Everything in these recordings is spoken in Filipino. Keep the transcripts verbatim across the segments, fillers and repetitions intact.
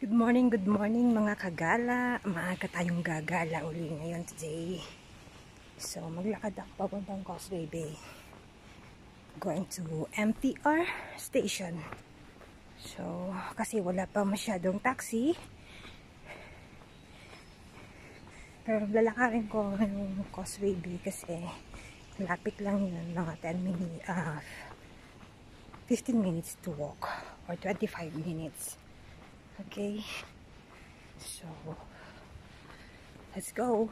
Good morning, good morning mga kagala. Maaga tayong gagala uli ngayon today. So, maglakad ako papuntang Causeway Bay. Going to M T R station. So, kasi wala pa masyadong taxi. Pero lalakarin ko yung Causeway Bay kasi lapit lang yun, mga ten minutes, uh, fifteen minutes to walk or twenty-five minutes. Okay, so let's go.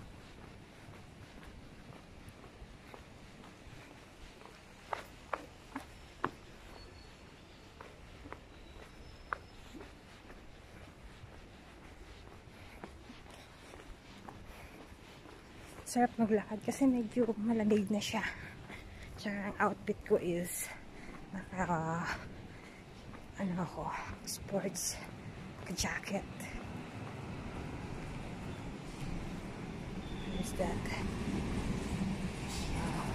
Sarap maglakad kasi medyo malamig na siya. Tsaka ang outfit ko is naka ano ako, sports jacket. What is that? Uh,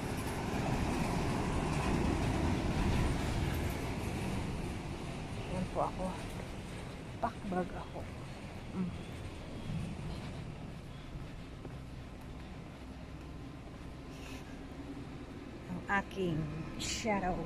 yan po ako. Packbag ako. Mm. Ang aking shadow.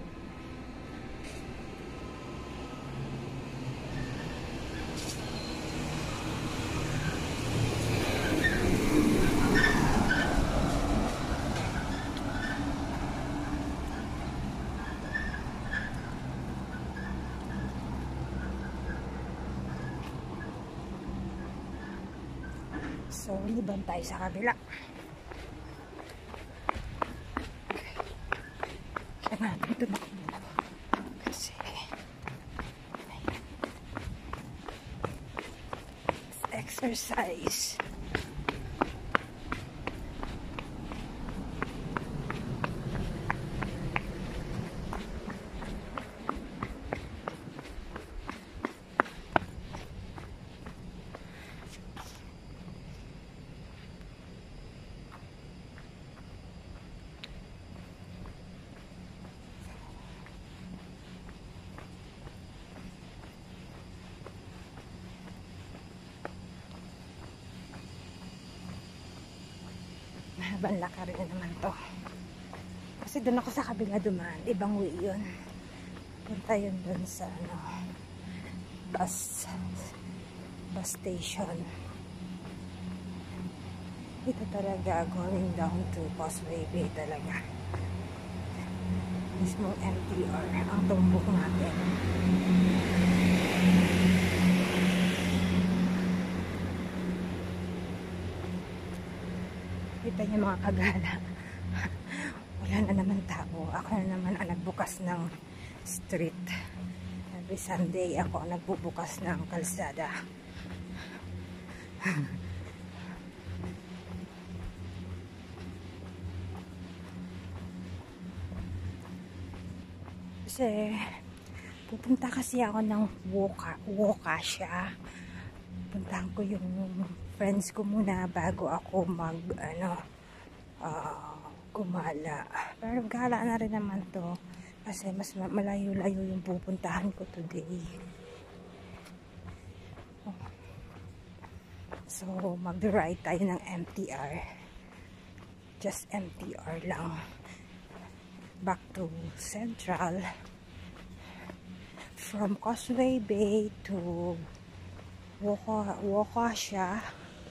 So, liban tayo sa kabila. Okay. Kaya nga, ito na ako. Kasi, let's exercise. Mahabang lakarin na naman to. Kasi doon ako sa kabila dumaan. Ibang way yun. Punta yun doon sa ano, bus bus station. Ito talaga going down to Causeway Bay talaga. Mismong M T R ang tumbok natin. Kita niyo mga kagala. Wala na naman tao. Ako na naman ang nagbukas ng street. Every Sunday ako ang nagbubukas ng kalsada. Kasi pupunta kasi ako ng Wu Kai Sha. Puntahan ko yung friends ko muna bago ako mag ano uh, gumala. Pero gala na rin naman to kasi mas malayo-layo yung pupuntahan ko today. So mag-ride tayo ng M T R. Just M T R lang. Back to Central. From Causeway Bay to Wu Kai Sha.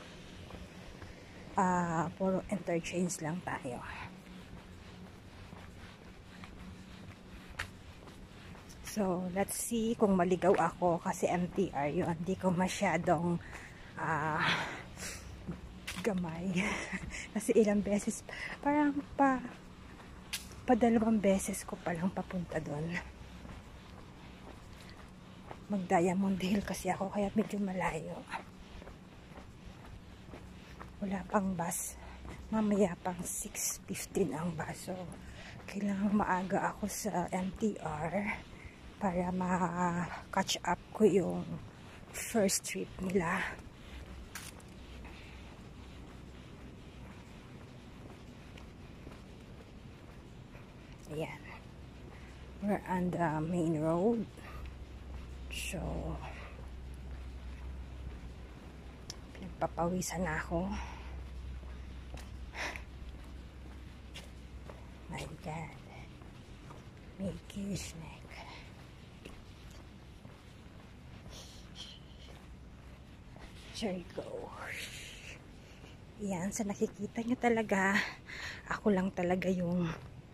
Uh, puro interchange lang tayo. So, let's see kung maligaw ako kasi M T R yun. Hindi ko masyadong uh, gamay. Kasi ilang beses, parang pa padalawang beses ko palang papunta doon. Mag-Diamond Hill kasi ako kaya medyo malayo. Wala pang bus. Mamaya pang six fifteen ang bus. So, kailangan maaga ako sa M T R para ma-catch up ko yung first trip nila. Ayan. We're on the main road. So, napapawisan na ako. My God. Mickey snack. There you go. Yan, sa nakikita nyo talaga, ako lang talaga yung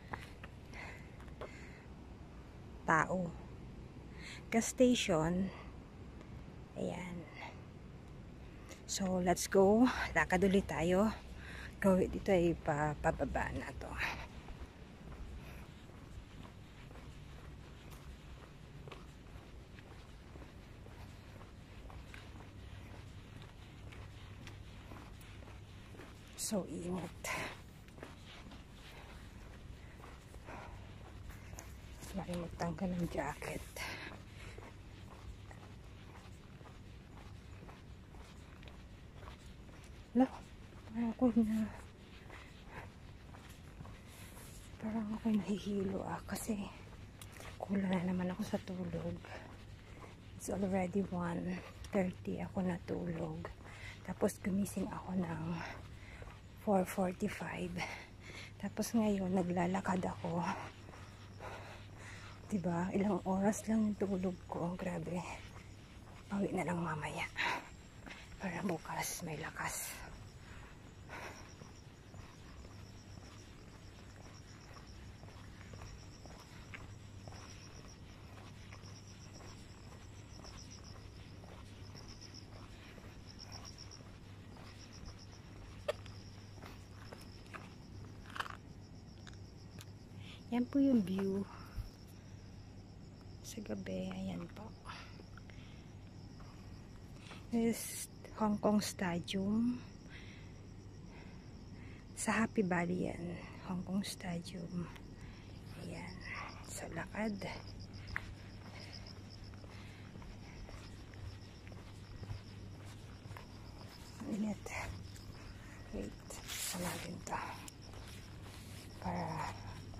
tao. Gas station. Ayan. So, let's go. Lakad ulit tayo. Gawin dito ay pababa na to. So, init. Nakalimutan ka ng jacket. Wala. Parang ako na parang ako nahihilo ah. Kasi kulang na naman ako sa tulog. It's already one thirty ako natulog. Tapos gumising ako ng four forty-five. Tapos ngayon naglalakad ako. Diba? Ilang oras lang yung tulog ko. Grabe. Pawi na lang mamaya. Para bukas may lakas. Yan po yung view sa gabi. Ayan po. This Hong Kong Stadium. Sa Happy Valley yan. Hong Kong Stadium. Ayan. Sa lakad. Init. Wait. Sanagin to. Para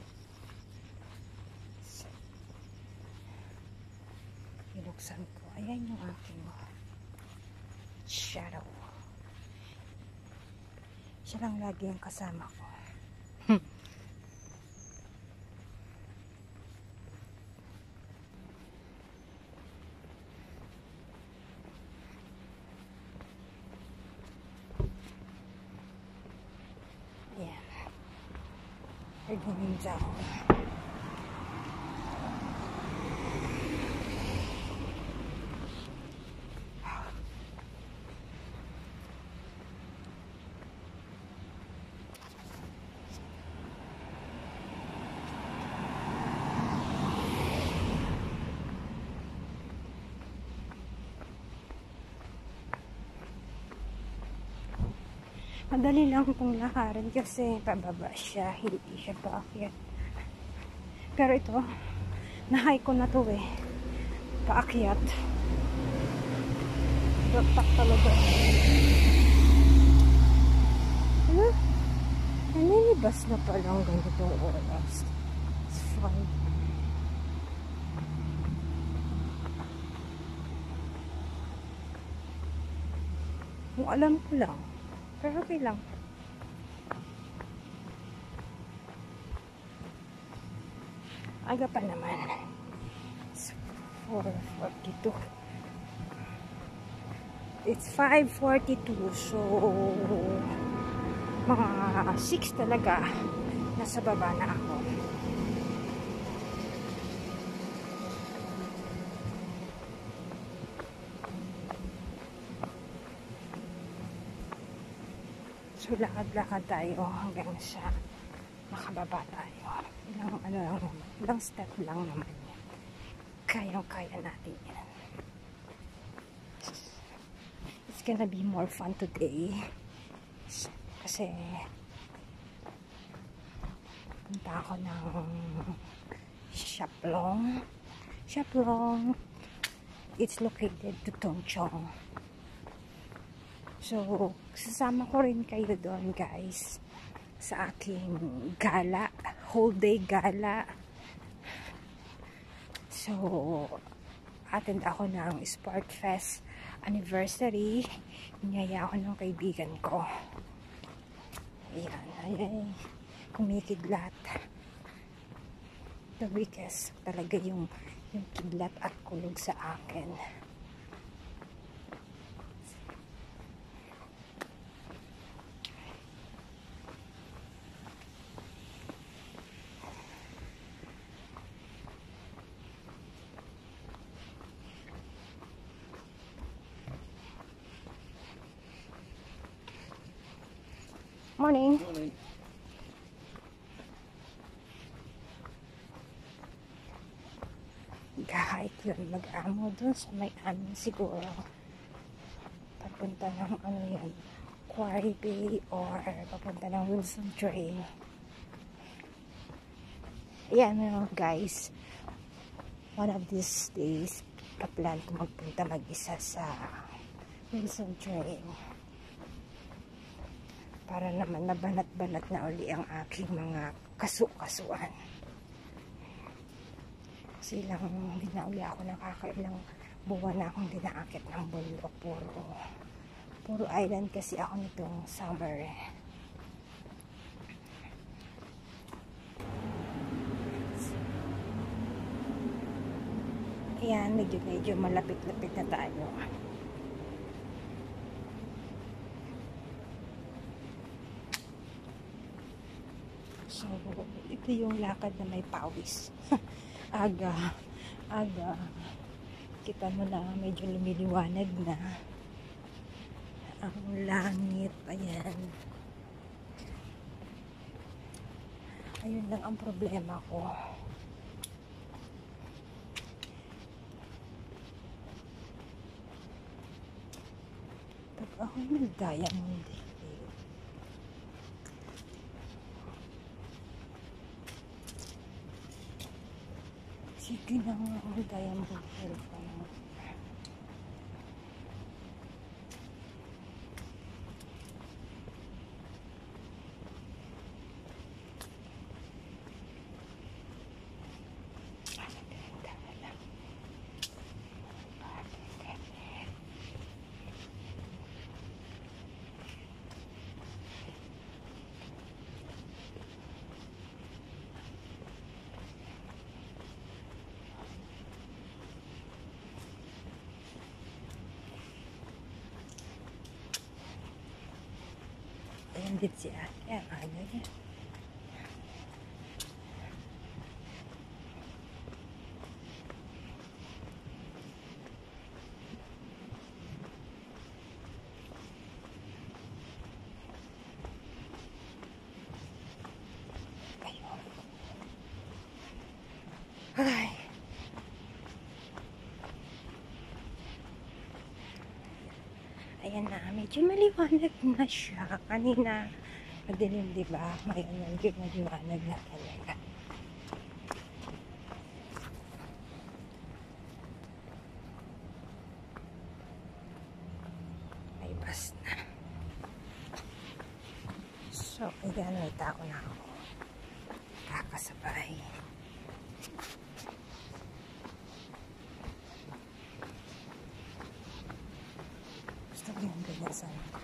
iluksan ko. Ayan yung aking shadow. Siya lang lagi yung kasama ko. Hmm. Ayan. Nagingin siya ako. Madali lang pong lakarin kasi pababa siya, hindi siya paakyat. Pero ito, na-hike ko na to eh. Paakyat. Baktak talaga. Ano? Nanilibas na palang ganitong oras. It's fine. Kung alam ko lang. Pero okay lang. Aga pa naman. It's four forty-two. It's five forty-two. So, mga six talaga. Nasa baba na ako. So, lakad-lakad tayo hanggang sa makababa tayo. Ilang, ano lang naman, ilang step lang naman yan. Kayang-kaya natin yan. It's gonna be more fun today. Kasi, punta ako ng Shaplong. Shaplong. It's located to Tongchong. So, sasama ko rin kayo doon guys sa aking gala, whole day gala. So, attend ako ng Sport Fest anniversary. Niyaya ako ng kaibigan ko. Ayan, ayan, kumikidlat. The weakest talaga yung, yung kidlat at kulog sa akin. Morning. Morning. Kahit yun, mag-amo dun sa may amin siguro. Papunta ng ano yan, Quarry Bay or papunta ng Wilson Trail. Ayan mga guys, one of these days, kaplan ko magpunta mag-isa sa Wilson Trail. Para naman mabanat-banat na uli ang aking mga kasu-kasuan. Kasi lang, hindi na uli ako nakakailang buwan na akong dinaakit ng bundok. Puro, puro island kasi ako nitong summer. Ayan, medyo-medyo malapit-lapit na tayo. So, ito yung lakad na may pawis. aga, aga. Kita mo na medyo lumiliwanag na ang langit. Ayan. Ayun lang ang problema ko. Pag ako nag-diamond eh. Sige na nga ang diamond hair pa naman. Ayan din si ate, ang aga niya. Ayun. Ay. Ayan na, medyo maliwanag na siya. Kanina, madilim, diba? Ngayon, medyo maliwanag na talaga. Ay, bas na. So, ayan, may tao na ako. Kakasabay. Gusto ko yung ganyan sa ito.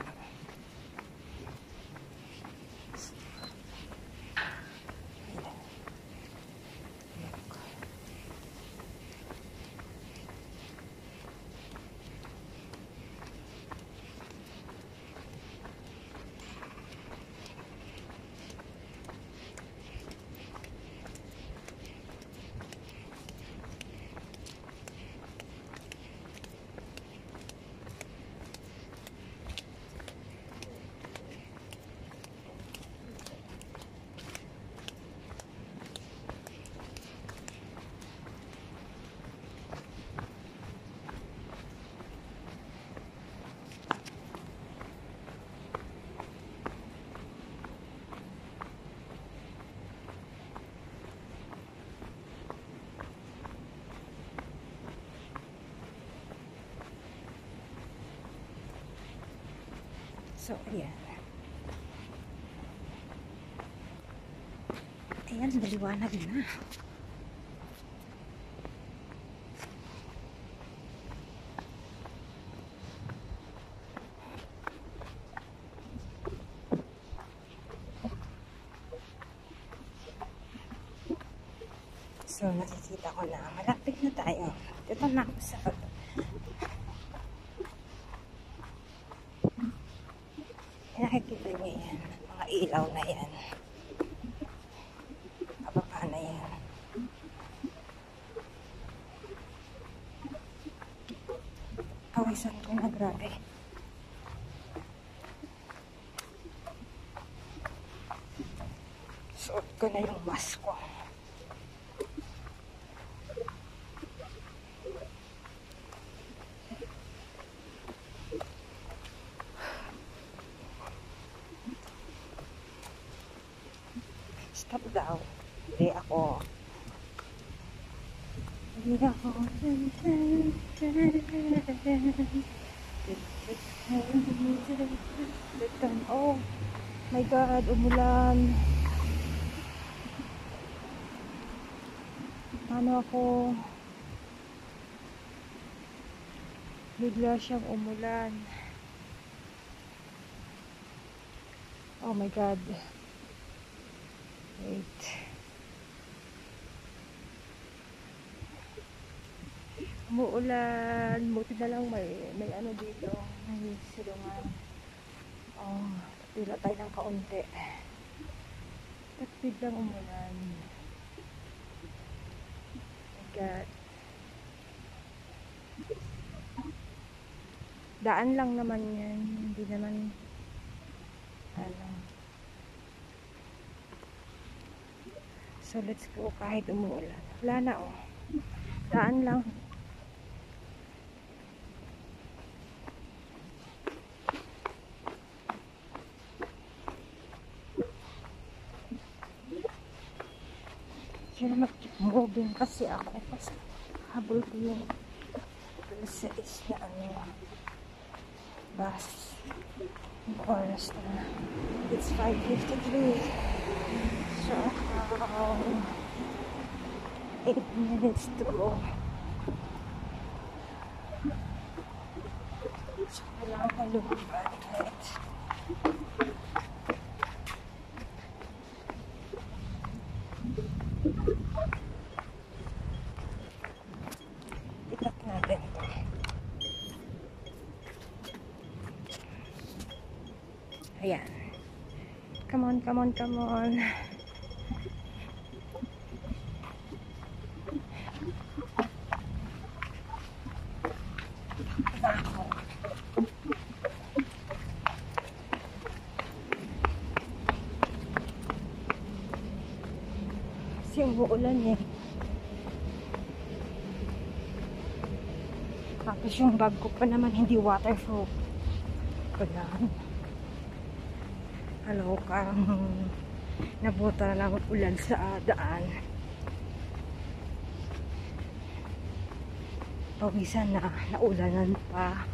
So, ayan. Ayan, maliwanag na. So, nakikita ko na. Malapit na tayo. Dito na ako sa baba. Nakikita niyo yan. Mga ilaw na yan. Pababa na yan. Kawisan ko na, grabe. Suot ko na yung mask ko. Stop daw. Hindi ako. Hindi ako. Oh my God, umulan. Paano ako? Bigla siyang umulan. Oh my God. Wait. Umuulan. Buti na lang may, may ano dito. May silungan. Oh, tila tayo ng kaunti. At biglang umulan. Oh my God. Daan lang naman yan. Hindi naman ano. So, let's go kahit umuulan. Wala na, oh. Daan lang. Sila mag-moving kasi ako. Kasi habol ko yung sa is na ano. Bus. Yung oras na. It's five fifty-three. So, um, eight minutes to go. So, kailangan ko lumabas. Itak natin ito. Ayan. Come on, come on, come on. Kasi umuulan eh. Tapos yung bag ko pa naman hindi waterproof. Kailangan. Hello, kang nabuta na ng ulan sa daan. Pawisan na, naulanan pa.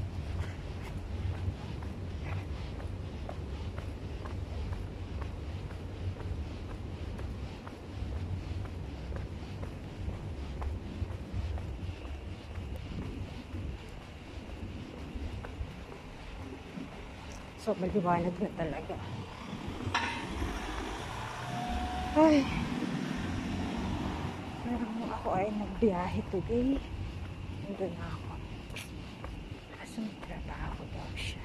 So, maliwanag na talaga. Ay. Pero ako ay nagbiyahe today. Nandun na ako. Kaso may trabaho daw siya.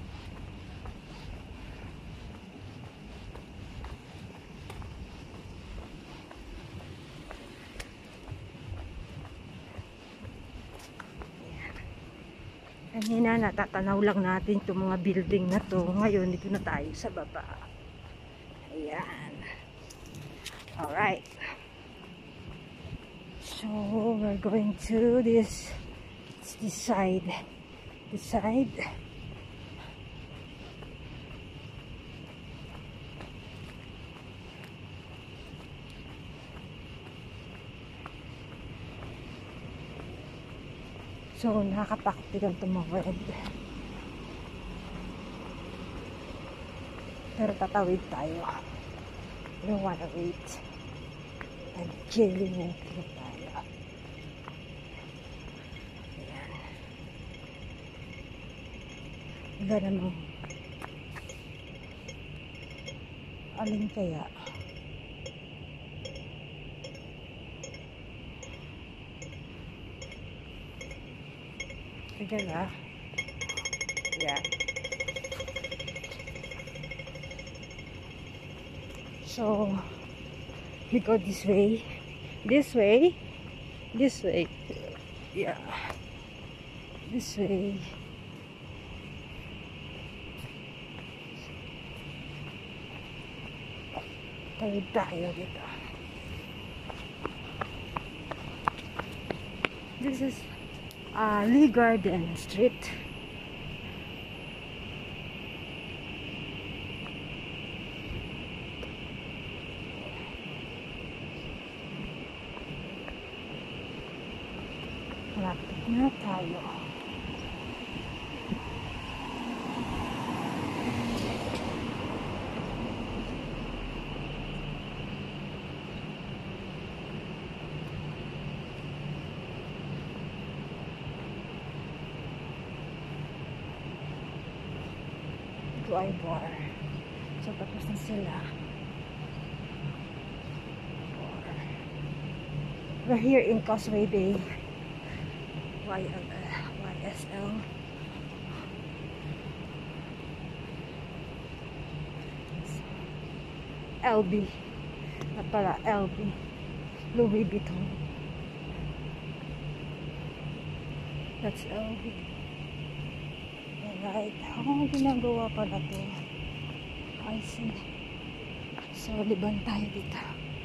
Kanina natatanaw lang natin itong mga building na to. Ngayon dito na tayo sa baba. Ayan. Alright. So we're going to this this side. This side. So, nakakatakot din tumawid. Pero tatawid tayo. I don't wanna wait. Nag-jelly na tayo. Ayan. Wala namang alin kaya? The Gala. Yeah. So we go this way. This way. This way. Yeah. This way. Tawid tayo dito. This is uh, Lee Garden Street. Malapit na tayo. Ito ay bar. So tapos na sila. Bar. We're here in Causeway Bay. Y L, uh, Y S L. L B. At pala, L B. Louis Vuitton. That's L B. Alright. Oh, ginagawa pala to. I see. So, liban tayo dito.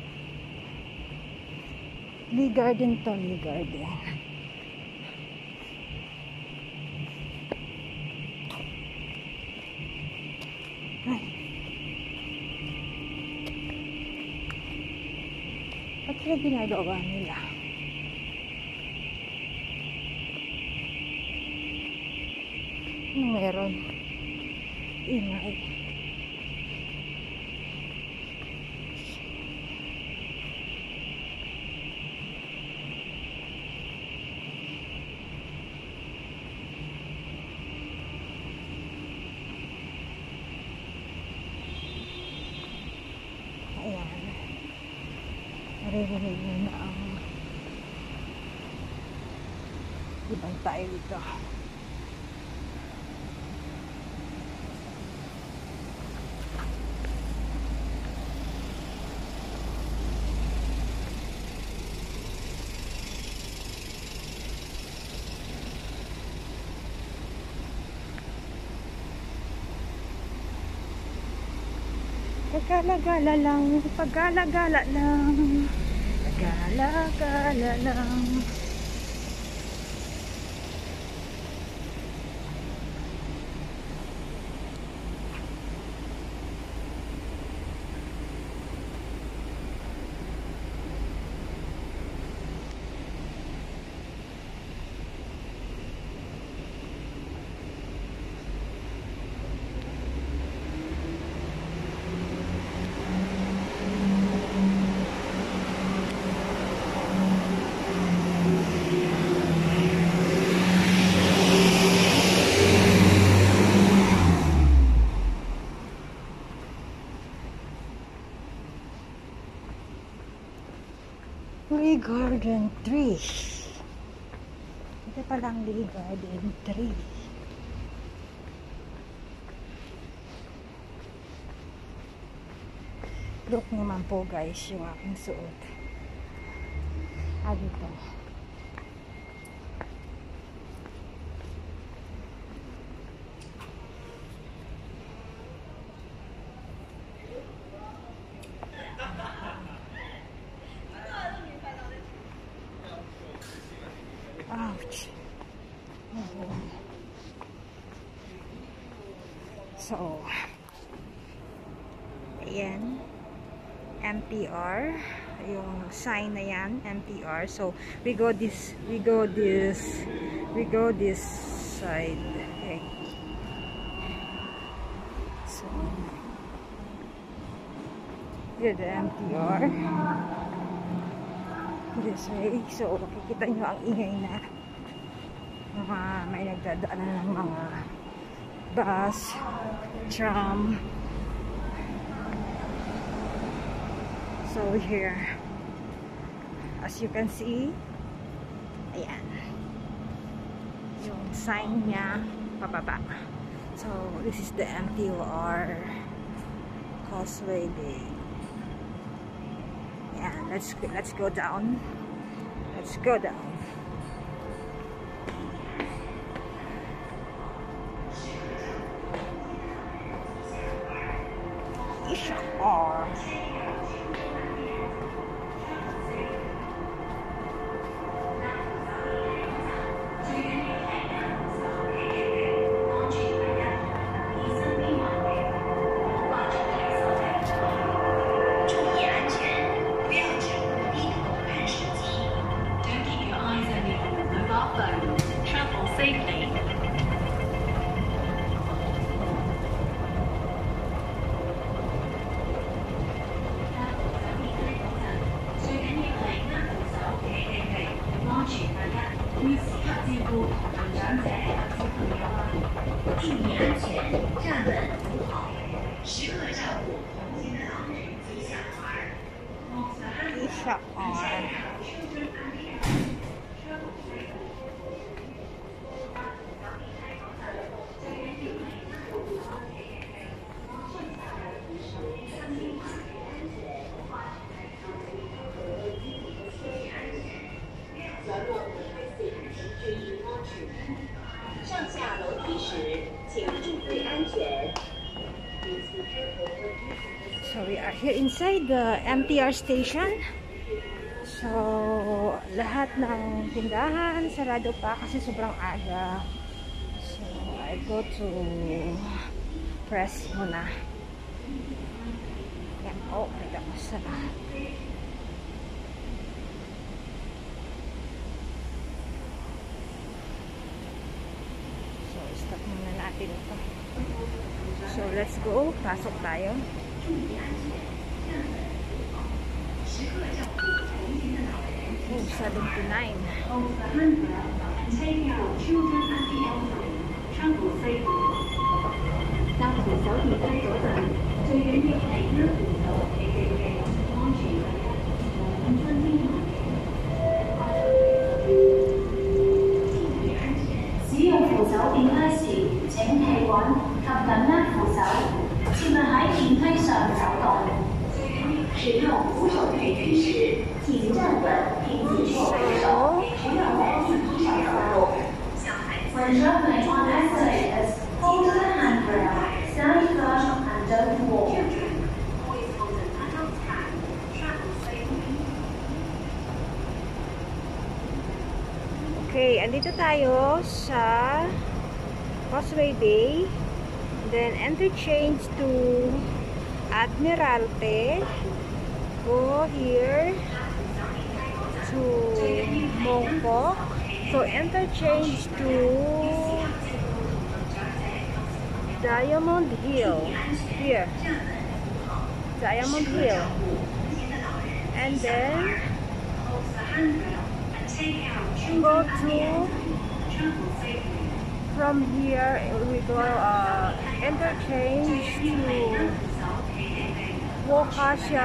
Lee Garden to, Lee Garden. Ay. Ba't sila ginagawa nila? Ano meron? Ingay. Ayan. Naririnig nyo na ang ibang tayo dito. Pagala-gala lang, pagala-gala lang, pagala-gala lang. Lee Garden three. Ito palang Lee Garden three. Look naman po guys yung aking suot. Ah, dito. Ouch. So, ayan. M T R. Yung sign na yan. M T R. So, we go this, we go this, we go this side. Okay. So, here's the M T R. This way. So, makikita nyo ang ingay na mga may nagdadaan ng mga bus, tram. So, here, as you can see, ayan, yung sign niya pababa. So, this is the M T R Causeway Bay. Yeah, let's let's go down. Let's go down. Ishar. So we are here inside the M T R station. So lahat ng tindahan sarado pa kasi sobrang aga. So I go to press muna. Yan. Oh, kita ko sa so stop muna natin ito. So let's go. Pasok tayo. Oh, seventy-nine. When traveling on escalators, hold the handrail, stand firm and don't walk. Okay, andito tayo sa Causeway Bay. Then interchange to Admiralty. Go here to Mongkok. So interchange to Diamond Hill. Here. Diamond Hill. And then go to, from here we go uh, interchange to Wu Kai Sha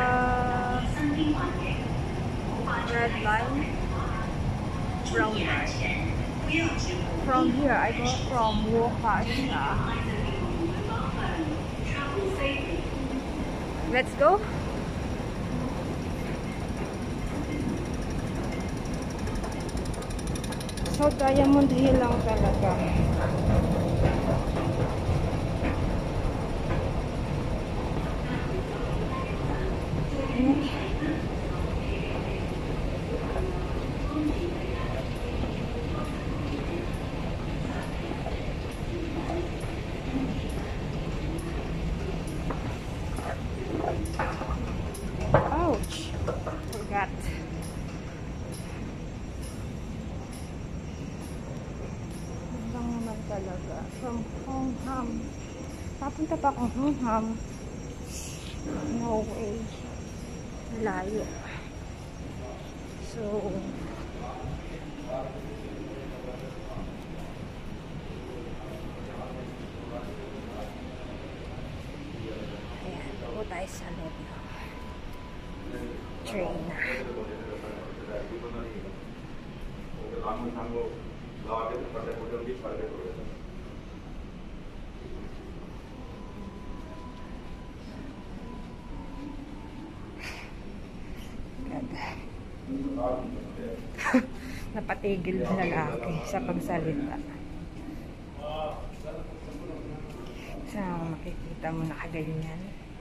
red line, brown line. From here I go from Wu Kai Sha. Let's go. So, Diamond Hill lang talaga. Ouch! Forgot. Talaga. From Hong Ham. Papunta pa akong Hong Ham. No way. Layo. So, ayan. Buo tayo sa loob ng train na. Napatigil yung lalaki sa pagsalita. Saan makikita mo nakaganyan?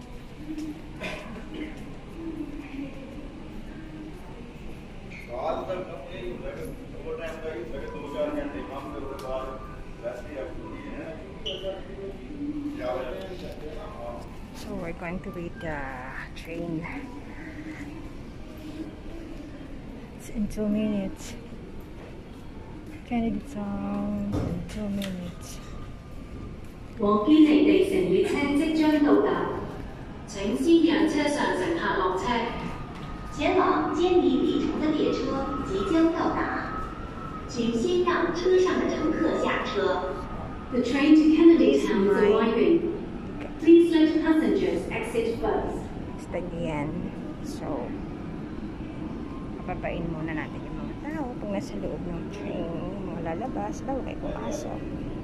So we're going to wait the train. It's in two minutes. Kennedy Town in two minutes. 往堅尼地城列車即將到達，請先讓車上乘客落車。 前往堅尼里城的列車即將到達，請先讓車上的乘客下車。 The train to Kennedy Town is arriving. Please let passengers exit first. It's the end. So, papapain muna natin yung mga tao kung nasa loob ng train, yung mga lalabas, bago kayo pumasok.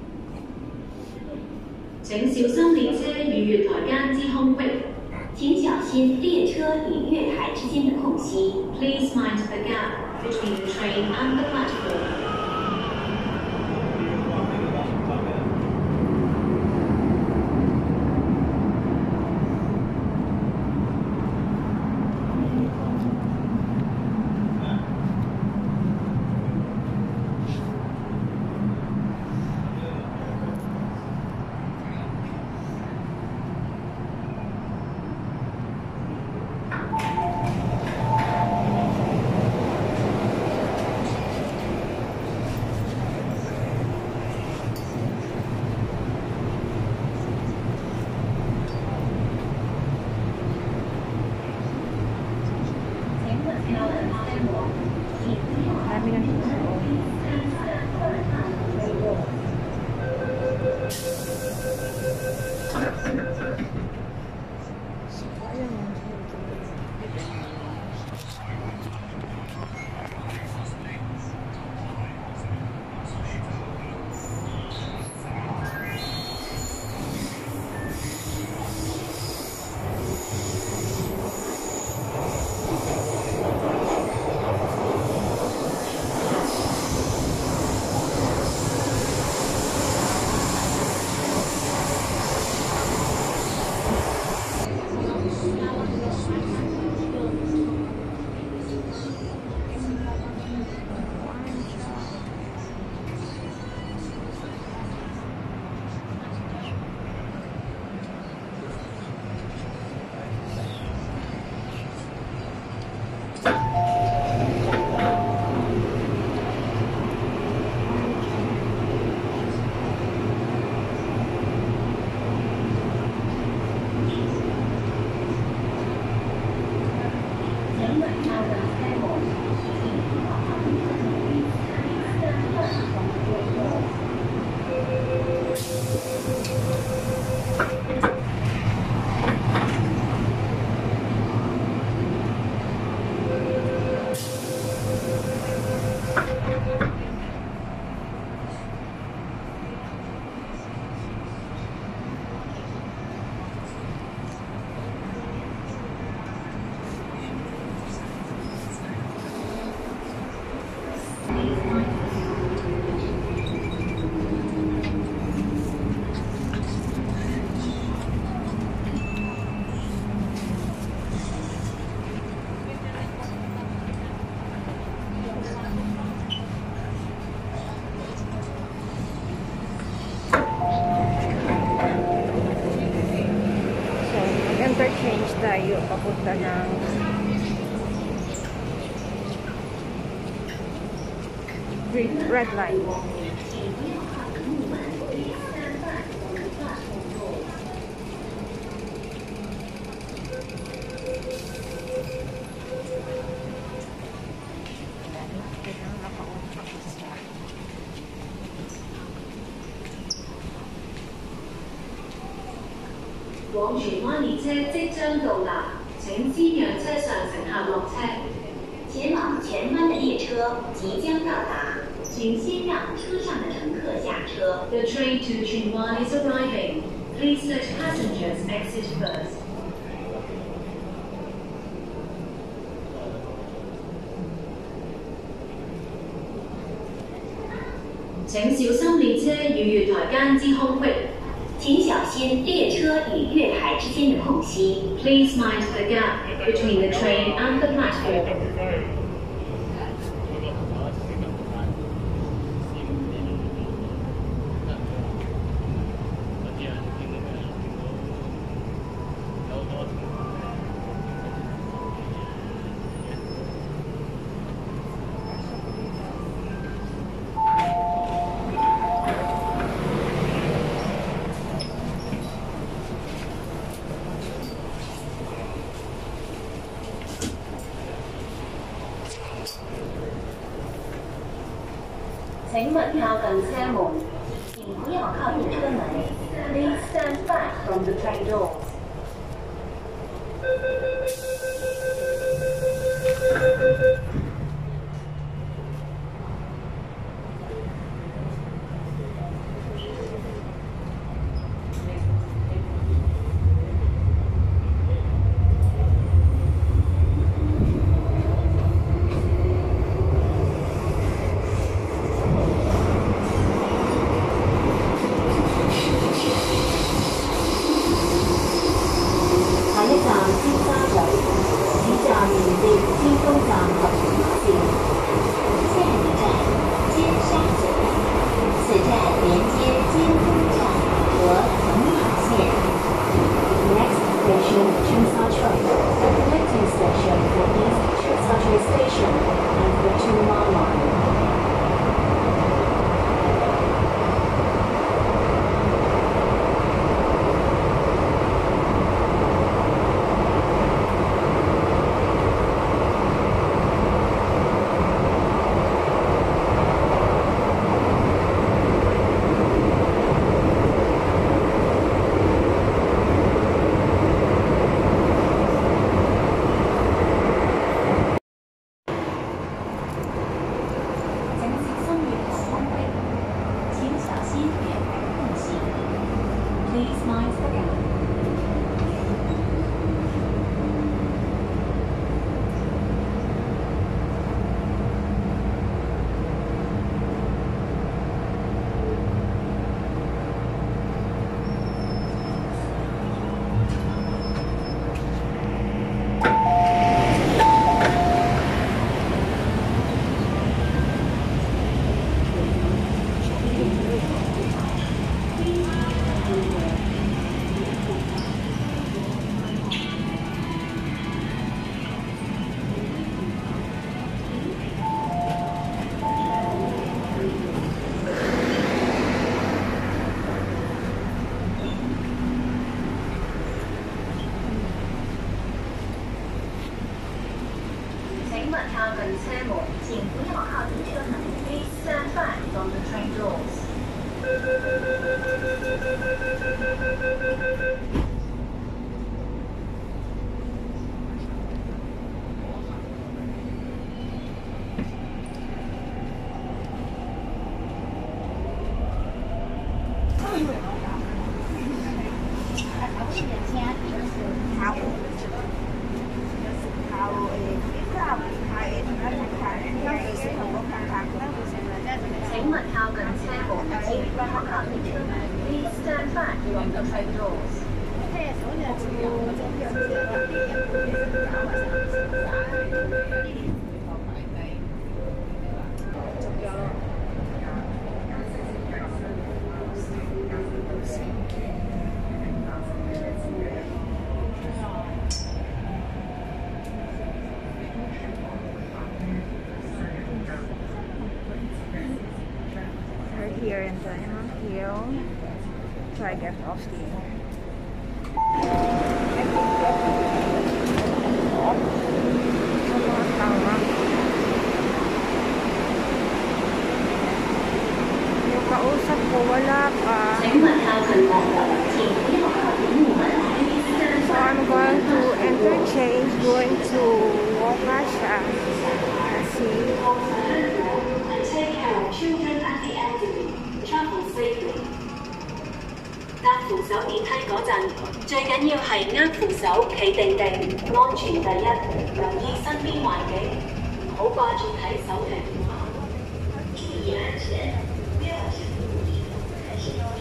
請小心列車與月台間之空隙。 請小心列車與月台之間的空隙。 Please mind the gap between the train and the platform. Marami ng tao. So, ayan. Interchange tayo papunta ng green red line. 往荃灣列車即將到達，請先讓車上乘客落車。 前往荃灣的列車即將到達。 请先让车上的乘客下车。 The train to Chinwan is arriving. Please let passengers exit first. 請小心列車與月台間之空隙。 請小心列車與月台之間的空隙。 Please mind the gap between the train and the platform. 請勿靠近車門，請不要靠近車門。Please stand back from the train doors. 下一站尖沙咀，此站連接尖東站及屯馬線。下一站尖沙咀，此站連接尖東站和屯馬線。Next station, Cheung The connecting station for East Cheung Station and the Tuen-Ma Line. 请勿靠近车門，請不要靠近車門。Please stand back from the train doors. 請勿靠近車門，請不要靠近車門。Please stand back from the train doors. ，here in Diamond Hill. Try get off here. Yung kausap ko wala pa. So I'm going to interchange, going to Wu Kai Sha. See. children and the elderly travel safely。搭扶手電梯嗰陣，最緊要係握扶手企定定，安全第一。留意身邊環境，唔好掛住睇手提電話。注意安全，不要搶物品，還是要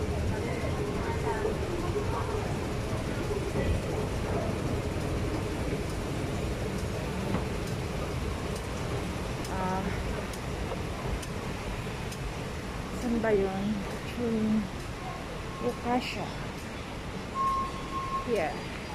Saan ba yun? Yung Wu Kai Sha. Yeah.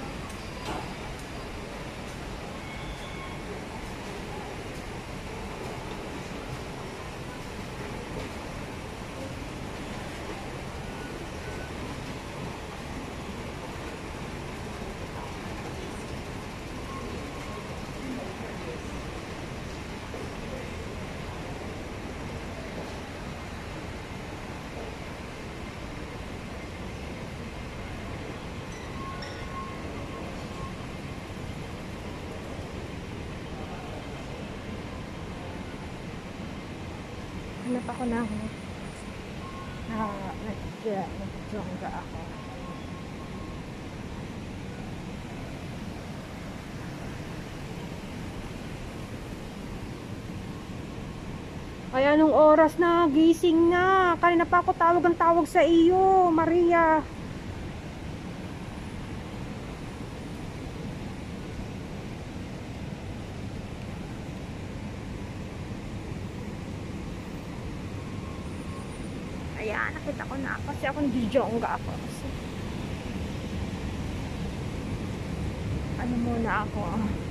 Hanap ako ng na nag-jongga ako. Kaya nung oras na gising na, kanina pa ako tawag ang tawag sa iyo, Maria. Ayan, nakita ko na kasi ako nag-jongga ako kasi ano muna ako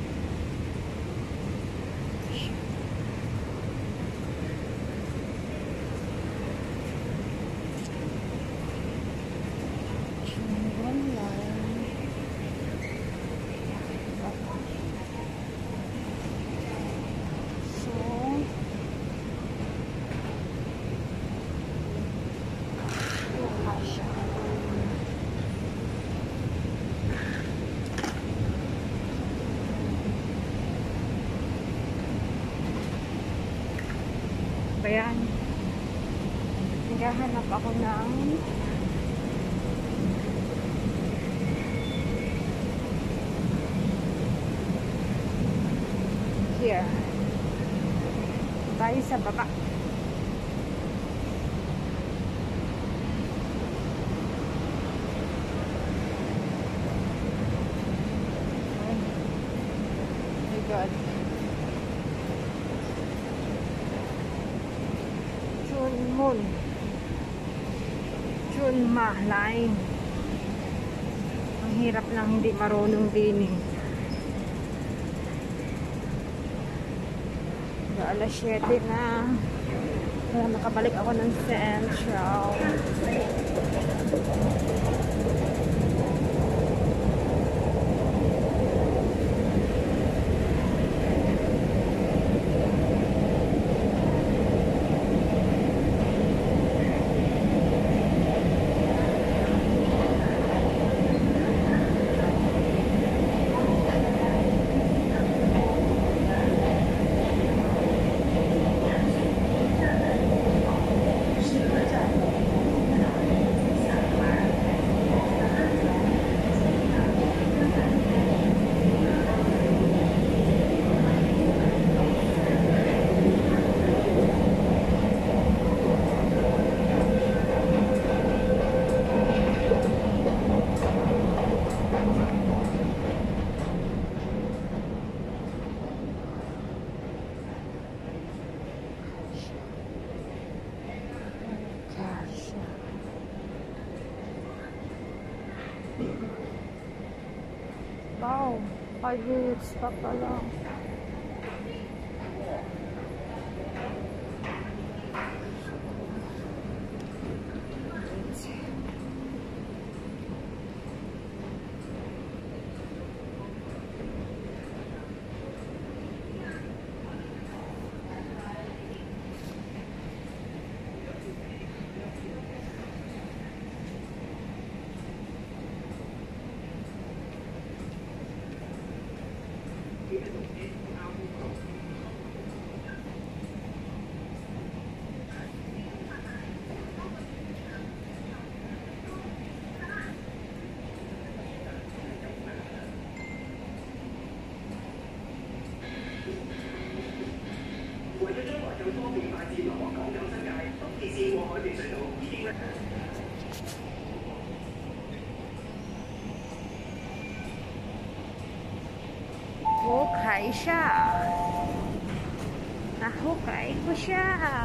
Ayan. Naghahanap ako ng here. Tayo sa baba. Oh my God. Moon Chunma line. Ang hirap lang hindi marunong din eh. Alas siyete na. Kaya nakabalik ako ng Central. Wow, five minutes pa pala. Wu Kai Sha. Nahukay ko siya.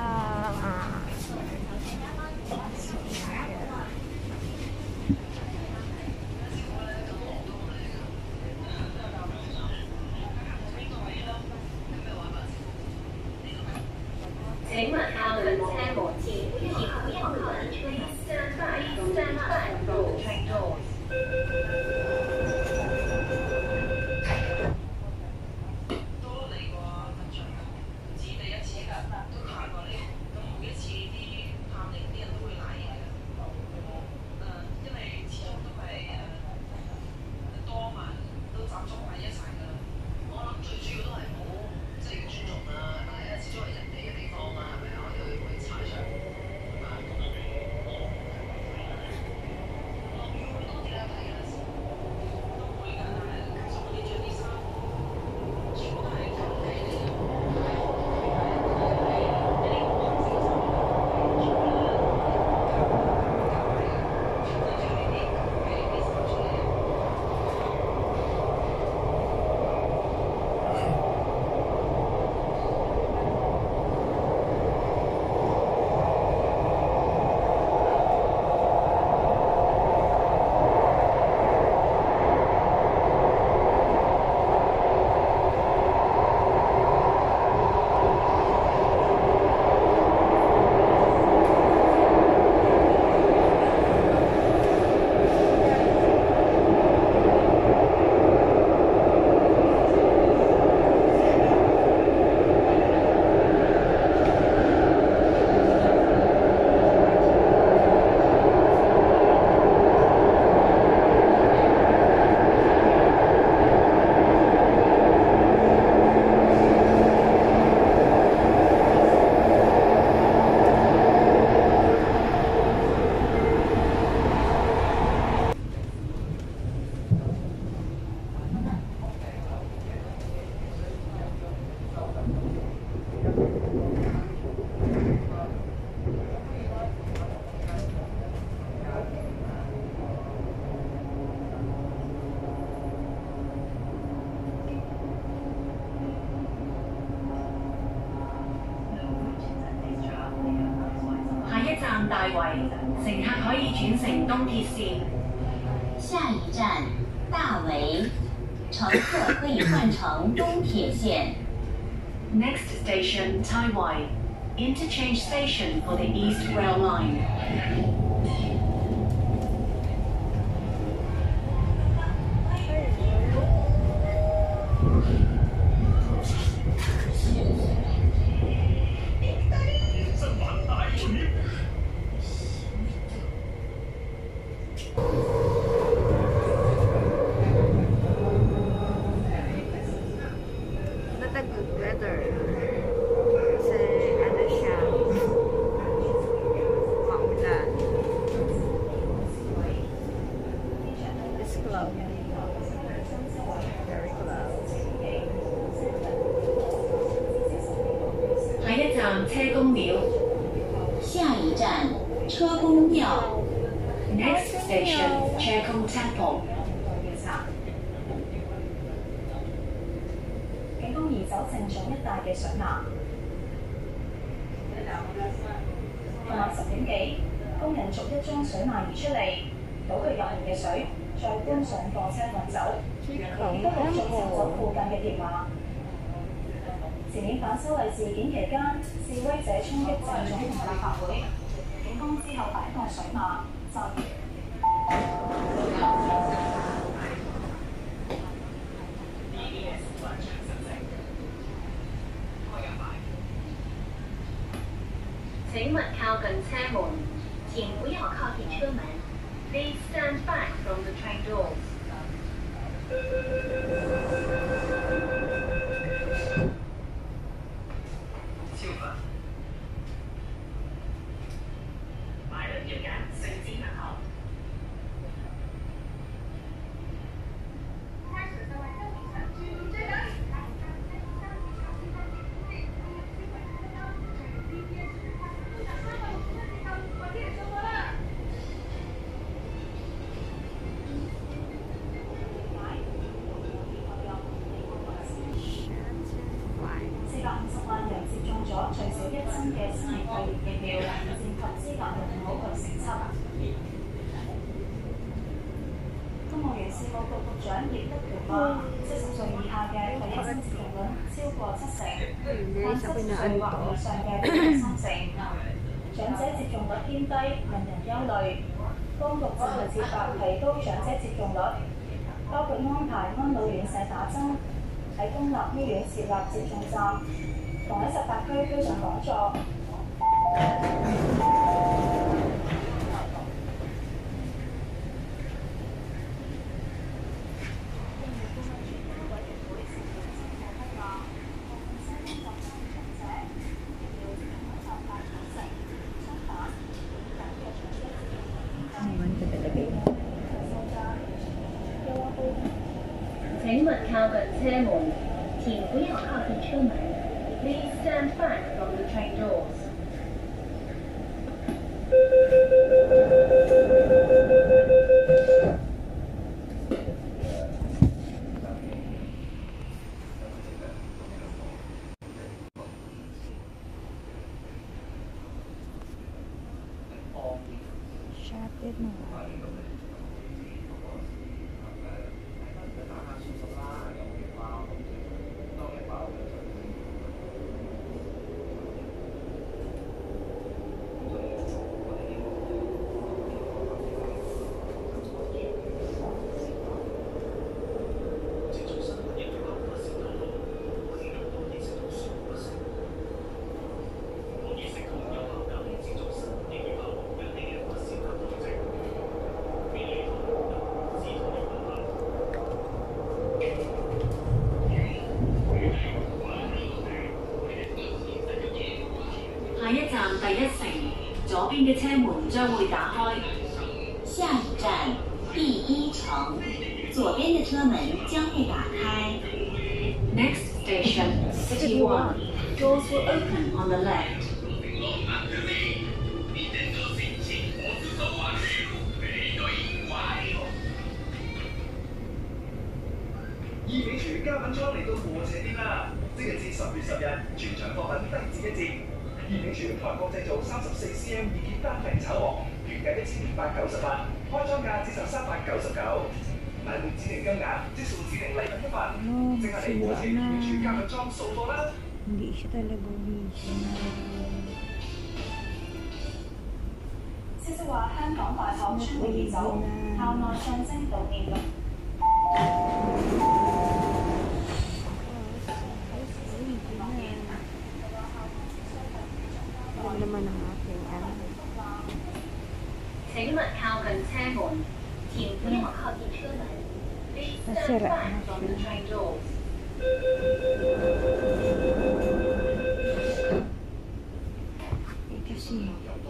請勿靠近車門前，亦不要靠近車門。Stand back from the train doors. 站大圍，乘客可以轉乘東鐵線。 下一站大圍，乘客可以換乘東鐵線。 Next station Taiwai, interchange station for the East Rail Line. 下一站車公廟。 下一站車公廟。 Next station 車公 Temple。 警方移走正總一帶嘅水馬。傍晚十點幾，工人逐一將水馬移出嚟，倒去入面嘅水，再搬上貨車運走，亦都陸續拆走附近嘅鐵馬。前年反修例事件期間，示威者衝擊政總同立法會，警方之後擺放水馬，就請勿靠近車門，請不要靠近車門。Please stand back from the train doors. 超粉，買兩要揀四支銀行。 最少一針嘅新型肺炎疫苗，漸及資格用口去成測。公務員事務局局長葉德權話：七十歲以下嘅第一針接種率超過七成，但七十歲或以上嘅只有三成。長者接種率偏低，令人憂慮。當局正係設法提高長者接種率，包括安排安老院舍打針，喺公立醫院設立接種站，同喺十八區推上講座。 請勿靠近車門，請不要靠近車門。Please stand back from the train doors. 下一站第一城，左邊嘅車門將會打開。 下一站第一城，左邊的車門將會打開。 Next station, City One. Doors will open on the left. 意味住家品倉嚟到和斜店啦！即日至十月十日，全場貨品低至一折。意味住韓國製造三十四 cm 二件單皮炒鑊，原價一千零八九十八，開倉價只售三百九十九。買滿指定金額，即送指定禮品一份。即刻嚟和斜意味住家品倉掃貨啦 ！Hindi siya talaga original。 消息話，香港大學春回而走，校內象徵悼念六。 naman ang aking ano. 請勿靠近車門，請不要靠近車門。Please stand Nasira back na from the siya. train doors. Eh, kasi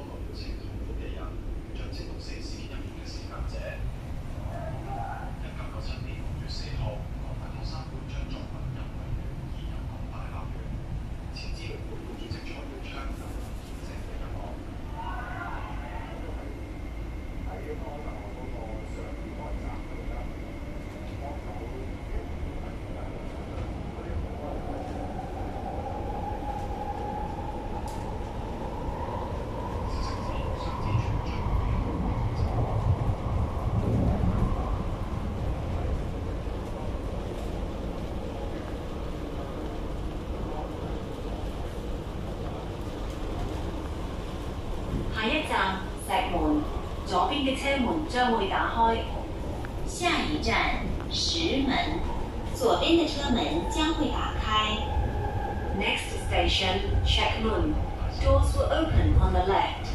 下一站石門，左邊嘅車門將會打開。 下一站石門，左邊的車門將會打開。 Next station, Checkmoon. Doors will open on the left.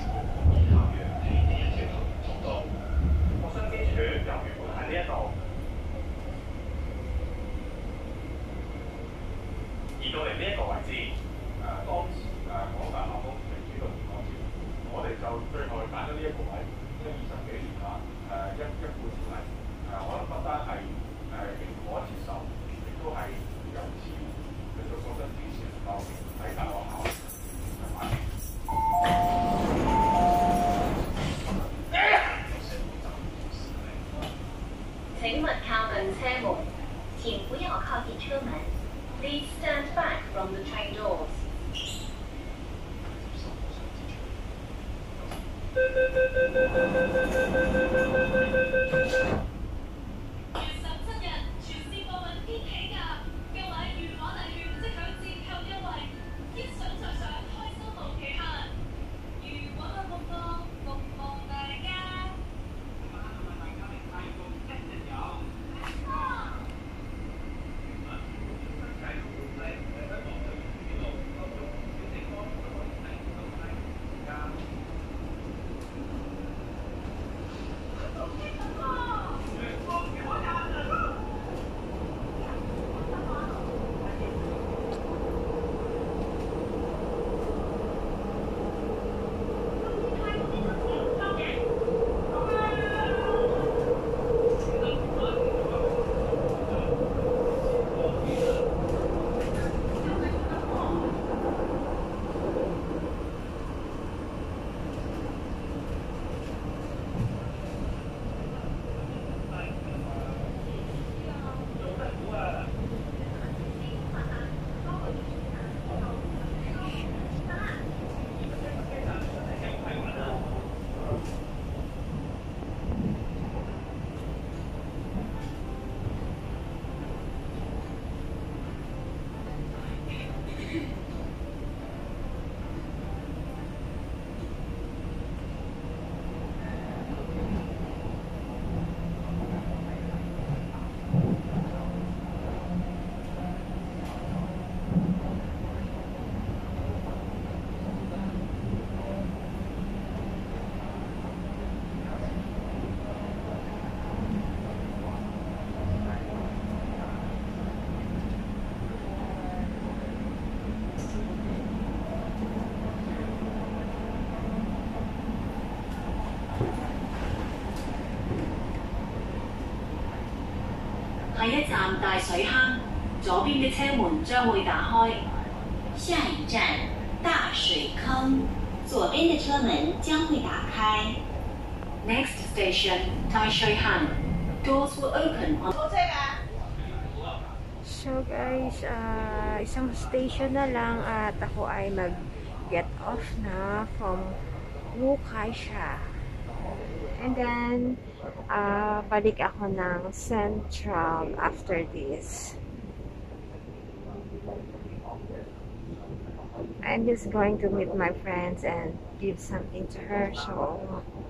學生機處由原本喺呢一度，移到嚟呢一個位置。誒、呃、當時誒廣大校方未主動講住，我哋就最後揀咗呢一個位，因為二十幾年啦，誒、呃、一一貫以嚟，誒、呃、我諗不單係誒認可接受，亦都係有資源，佢就覺得支持能夠喺大學校係咪？ 請勿靠近車門，請不要靠近車門。Please stand back from the train doors. 下一站大水坑，左邊嘅車門將會打開。 下一站大水坑，左边的车门将会打开。 Next station 大水坑 ，doors will open on。 So guys, uh, isang station na lang at ako ay mag-get off na from Wu Kai Sha. And then, uh, balik ako ng Central after this. I'm just going to meet my friends and give something to her. So,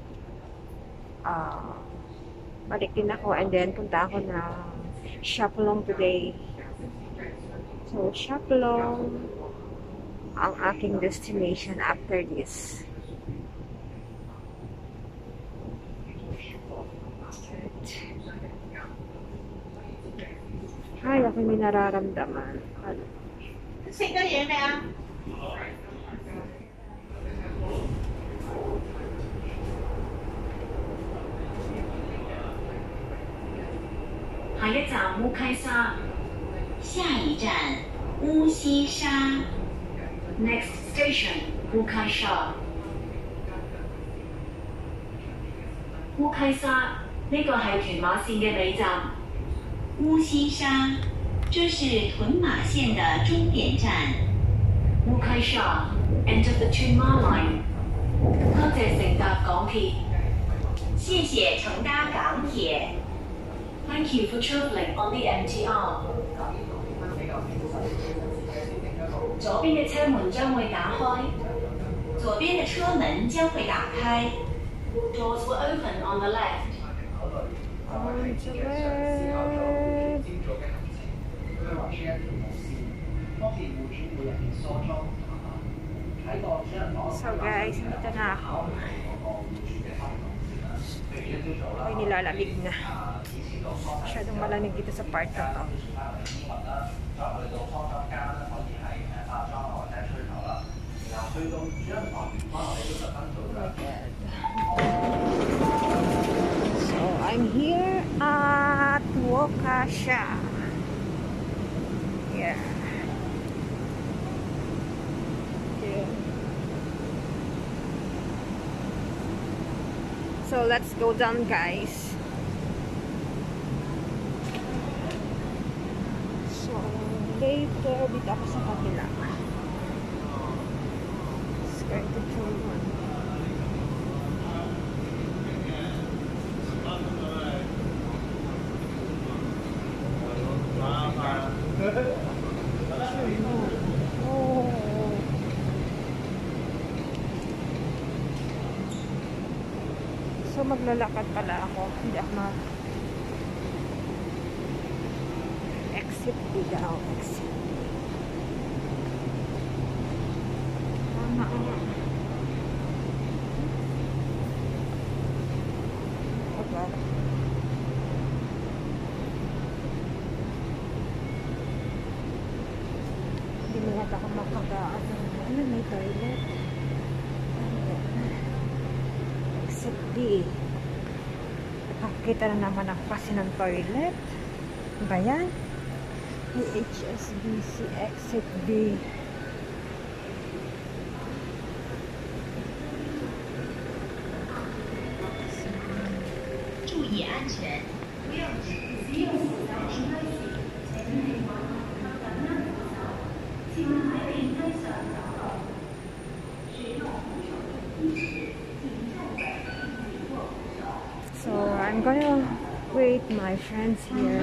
uh, balik din ako and then punta ako ng Shopalong today. So, Shopalong ang aking destination after this. Ay, ako may nararamdaman. 食咗嘢未啊？ 下一站烏溪沙。 下一站烏溪沙。 Next station 烏溪沙。烏溪沙呢個係屯馬線嘅尾站。 烏溪沙，這是屯馬線的終點站。 烏溪沙 enter the 屯馬 line。多謝乘搭港鐵。 謝謝乘搭港鐵。 Thank you for travelling on the M T R。左邊嘅車門將會打開。 左邊的車門將會打開。 Doors will open on the left。 So guys, dito na ako. Ay, nilalamig na. Masyadong malamig dito sa part na to. So I'm here at Wu Kai Sha. Yeah. Yeah. So let's go down, guys. So later dito ako sa kabila. It's going to turn on. So, maglalakad pala ako. Hindi ako mag... Exit B daw. Exit. Tama nga. Okay. Hindi na yata ako makagaan. Ano, may toilet. Exit D. Nakakita na naman ako kasi ng toilet. Ba yan? H S B C Exit B. 注意安全，不要只只有走到应该去，才能内往他的那里走，进门还得应该想找到，使用扶手的提示，请站稳并紧握扶手。 So I'm gonna wait my friends here.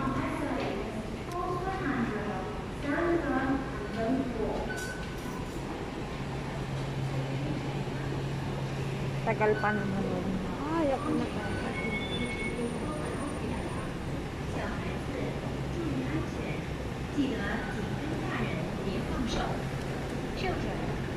Tagal pa naman yun. Ay, ako nakakati. 小孩子注意安全，记得紧跟大人，别放手。右转。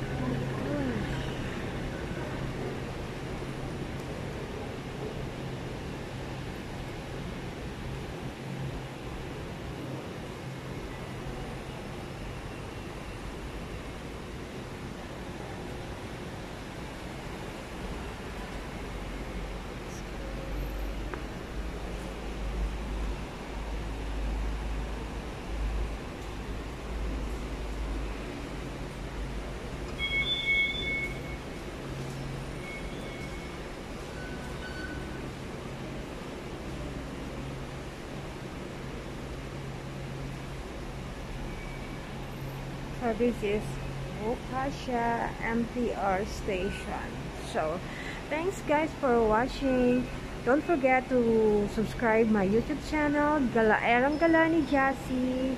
So this is Wu Kai Sha M T R station. So thanks guys for watching. Don't forget to subscribe my YouTube channel, Gala Erang Gala ni Jassy.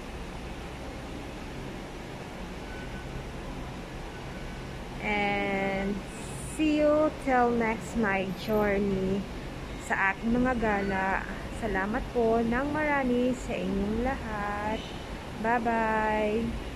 And see you till next my journey sa aking mga gala. Salamat po ng marami sa inyong lahat. Bye-bye!